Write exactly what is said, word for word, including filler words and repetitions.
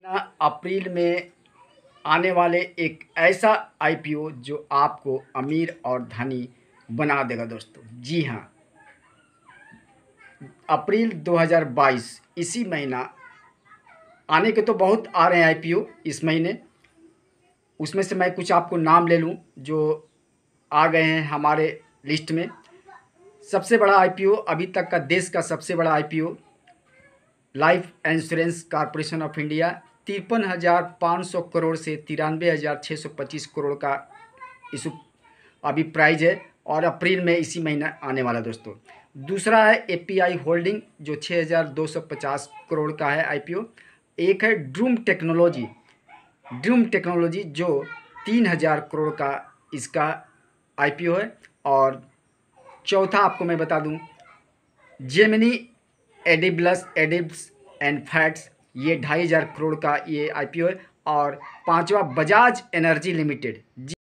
ना अप्रैल में आने वाले एक ऐसा आईपीओ जो आपको अमीर और धनी बना देगा दोस्तों। जी हाँ, अप्रैल दो हज़ार बाईस इसी महीना आने के तो बहुत आ रहे हैं आईपीओ इस महीने। उसमें से मैं कुछ आपको नाम ले लूँ जो आ गए हैं हमारे लिस्ट में। सबसे बड़ा आईपीओ अभी तक का देश का सबसे बड़ा IPO life insurance corporation of India तिरपन हज़ार पाँच सौ करोड़ से तिरानवे हज़ार छः सौ पच्चीस करोड़ का इस अभी प्राइज है और अप्रैल में इसी महीना आने वाला दोस्तों। दूसरा है एपीआई होल्डिंग जो छः हज़ार दो सौ पचास करोड़ का है आईपीओ। एक है ड्रूम टेक्नोलॉजी ड्रूम टेक्नोलॉजी जो तीन हज़ार करोड़ का इसका आईपीओ है। और चौथा आपको मैं बता दूं जेमिनी एडिबल्स एडिब्स एंड फैट्स, ये ढाई हज़ार करोड़ का ये आईपीओ है। और पांचवा बजाज एनर्जी लिमिटेड।